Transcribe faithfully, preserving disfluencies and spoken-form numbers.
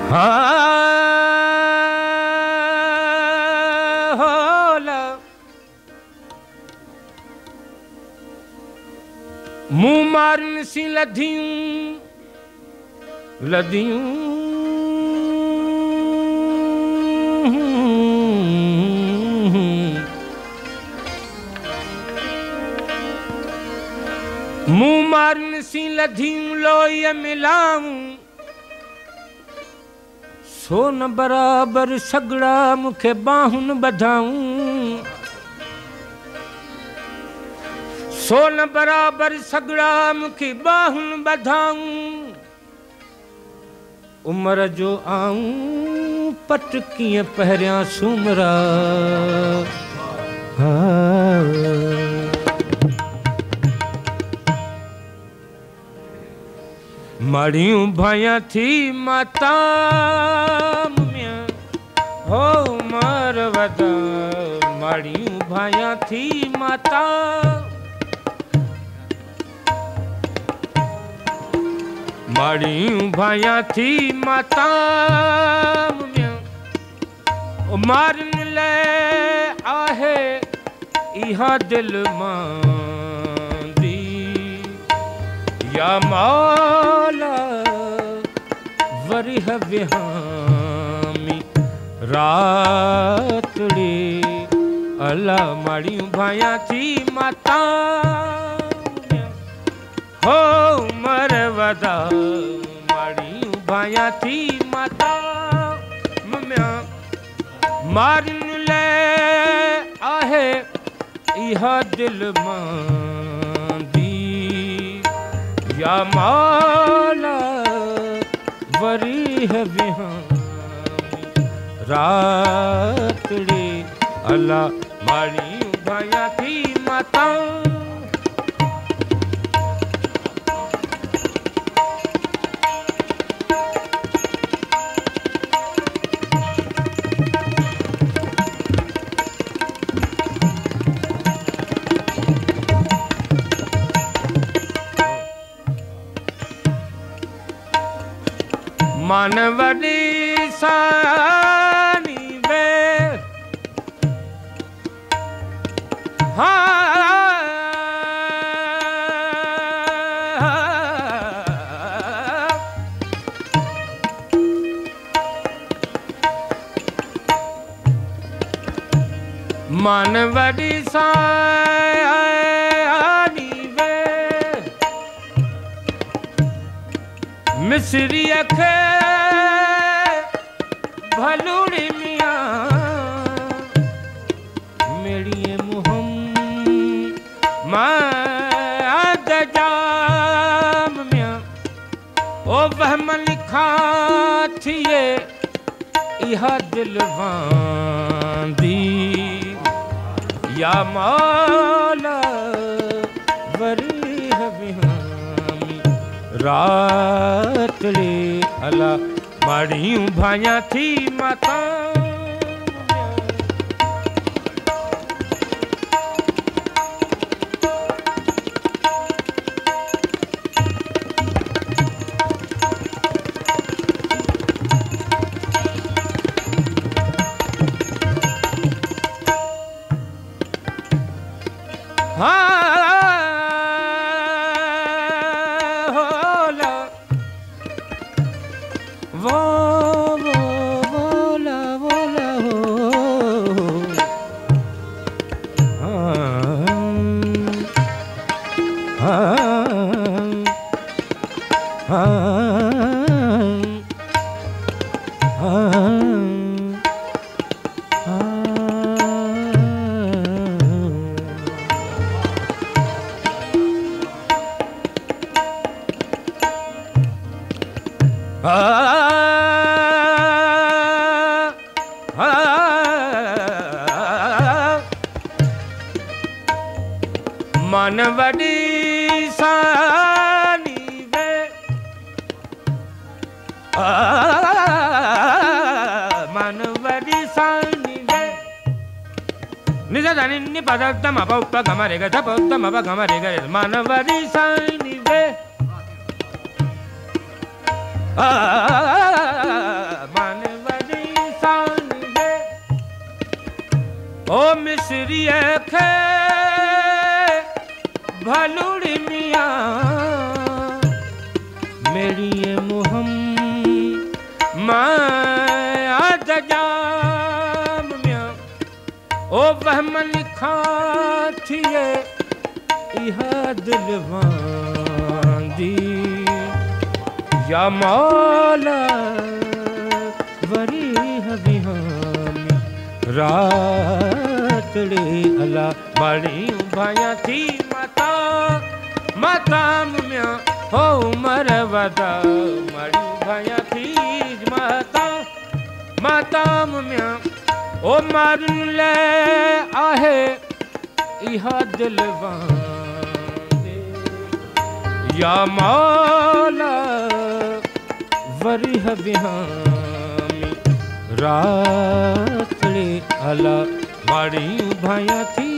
मुंह मारन सी लधियूं लधियूं मुंह मारन सी लधियूं लोई मिलाऊं सोन बराबर सगड़ा मुखे बाहुन बधाऊं सोन बराबर सगड़ा मुखी बाहुन बधाऊं उमर जो आऊं पटकियां पहरियां सुमरा माड़ियूं भाया थी माता मुमिया हो उमर वदा माड़ियूं भाया थी माता माड़ियूं भाया थी माता मारन ले आहे इहा दिल मांदी या मौला वरिह विहामी रातड़ी अला माड़ियूं भाया थी माता हो उमर वदा माड़ियूं भाया थी माता मम्या मारन ले आहे इहा दिल मांदी या मौला वरीह विहामी रातड़ी अला माड़ियूं भाया थी माता मानवड़ी सानी वे हाँ मानवड़ी सानी वे मिस्री अखे भलूड़ी मियाँ मेरी मुहम्मद जाम मियाँ ओ वहम लिखा थिए इहा दिलवांदी या मौला वरीह विहामी रातड़ी अला माड़ियूं भाया थी माता मानवड़ी सानी वे मानवड़ी सानी वे निजा जानी नि पदा तम अपा उपा गमा रे गा तप तम अपा गमा रे गा मानवड़ी सानी वे गुजरिए खे भलुड़ी मियाँ मेरी ये मुहम माया जाम मियाँ ओ बहमन खाथिए इहा दिलवांदी या मौला वरी हविहामी रातड़े अला माड़ी भाया थी माता माता म्या हो मरवदा माड़ी भाया थी माता माता म्या ओ मारन ले आहे इहा दिलवांदे या मौला वरिह बिहामी रातड़े अला माड़ी भाया थी